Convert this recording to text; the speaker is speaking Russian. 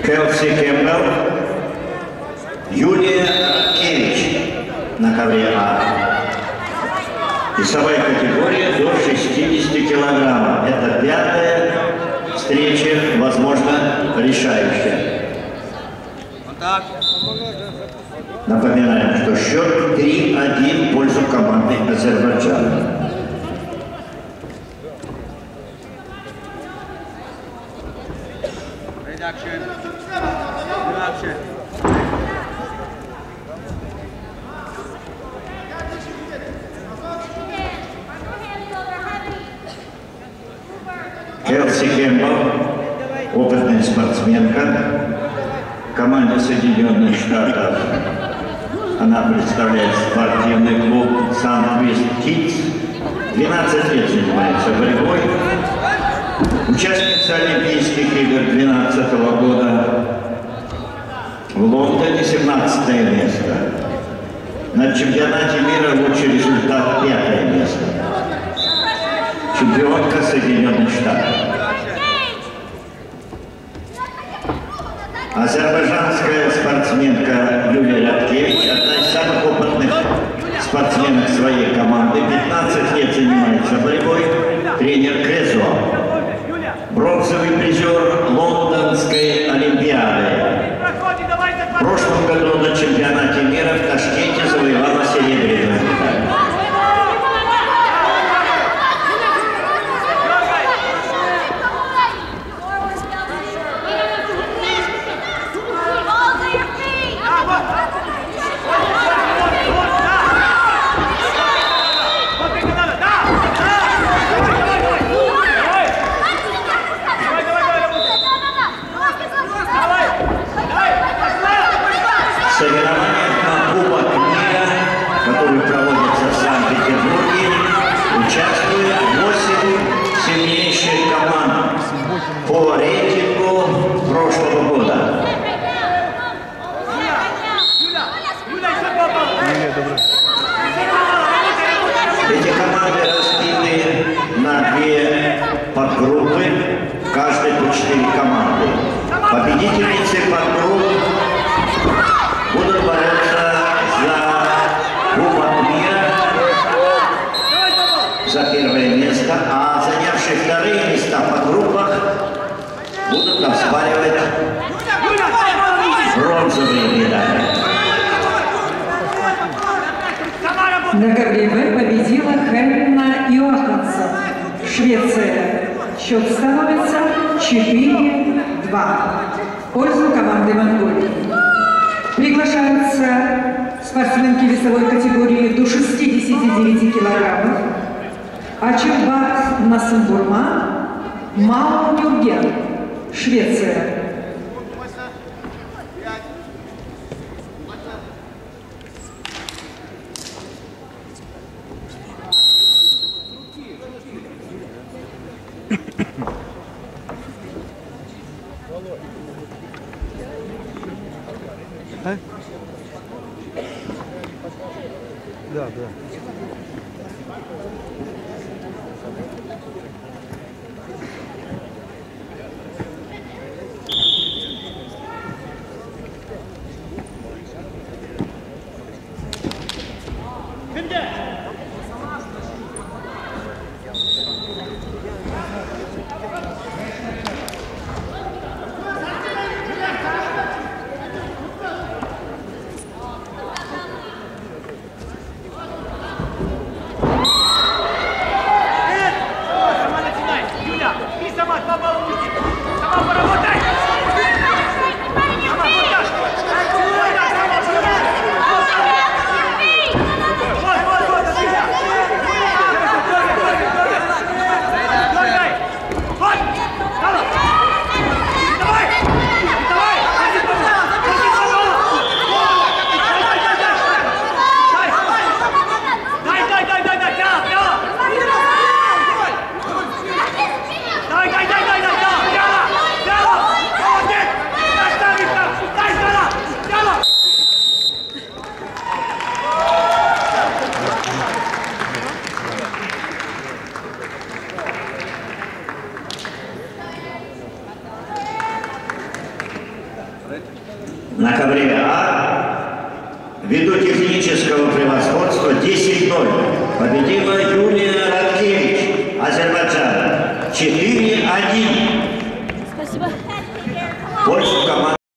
Келси Кэмпбелл, Юлия Радкевич на ковре А. Весовая категория до 60 килограммов. Это 5-я встреча, возможно, решающая. Напоминаем, что счет 3-1 в пользу команды Азербайджана. Келси Кэмпбелл, опытная спортсменка, команда Соединенных Штатов. Она представляет спортивный клуб Сан-Луис Кидс. 12 лет занимается борьбой. Участница Олимпийских игр 2012 года. В Лондоне 17 место. На чемпионате мира лучший результат 5 место. Чемпионка Соединенных Штатов. Азербайджанская спортсменка Юлия Радкевич, одна из самых опытных спортсменок своей команды, 15 лет занимается борьбой, тренер Крезо. Бронзовый призер Лондонской Олимпиады. В прошлом году на чемпионате мира в Ташкенте завоевала серебряную медаль. Соревнованиях на Кубок мира, которые проводятся в Санкт-Петербурге, участвуют 8 сильнейших команд по рейтингу прошлого года. Эти команды разбиты на 2 подгруппы, в каждой по 4 команды. Победительницы подгрупп будут бороться за Кубок мира, за первое место, а занявшие вторые места по группах будут оспаривать бронзовые медали. На ковре Б победила Хенна Йоханссон, Швеция. Счет становится 4-2 в пользу команды Монголии. Приглашаются спортсменки весовой категории до 69 килограммов Ачербат Насымбурма, Мао Нюрген, Швеция. Да. На ковре А, ввиду технического превосходства 10-0, победила Юлия Радкевич, Азербайджан.